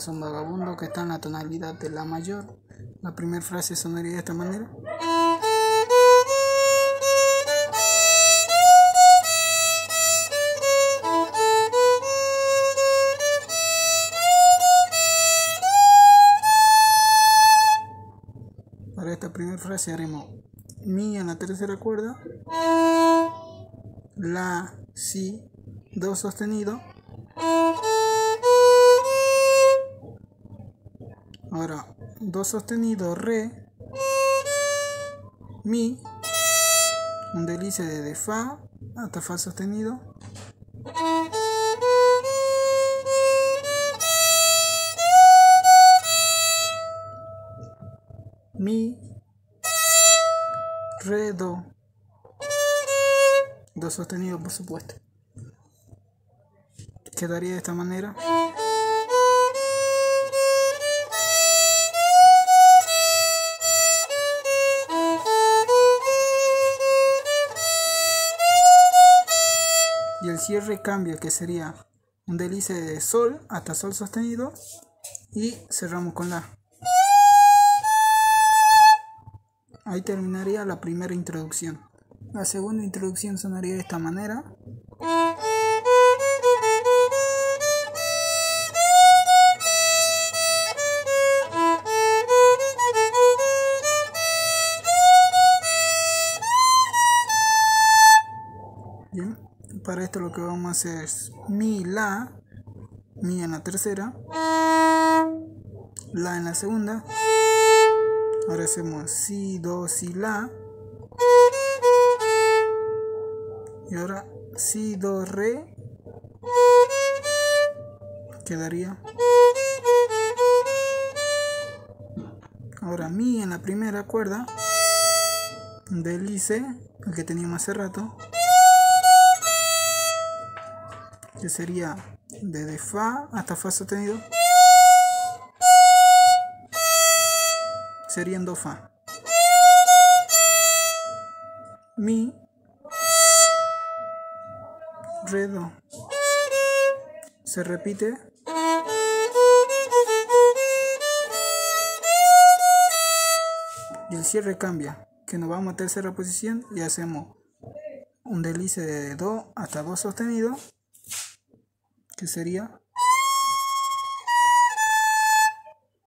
acaso un vagabundo que está en la tonalidad de la mayor. La primera frase sonaría de esta manera. Para esta primera frase haremos mi en la tercera cuerda, la, si, do sostenido. Ahora do sostenido, re, mi, un deslice desde fa hasta fa sostenido, mi, re, do sostenido, por supuesto. Quedaría de esta manera. Y el cierre cambia, que sería un deslice de sol hasta sol sostenido y cerramos con la. Ahí terminaría la primera introducción. La segunda introducción sonaría de esta manera. Bien, para esto lo que vamos a hacer es mi, la, mi en la tercera, la en la segunda. Ahora hacemos si, do, si, la. Y ahora si, do, re. Quedaría. Ahora mi en la primera cuerda, deslice, el que teníamos hace rato, que sería desde fa hasta fa sostenido, sería en do, fa. Mi, re, do. Se repite. Y el cierre cambia, que nos vamos a tercera posición y hacemos un deslice de do hasta do sostenido, que sería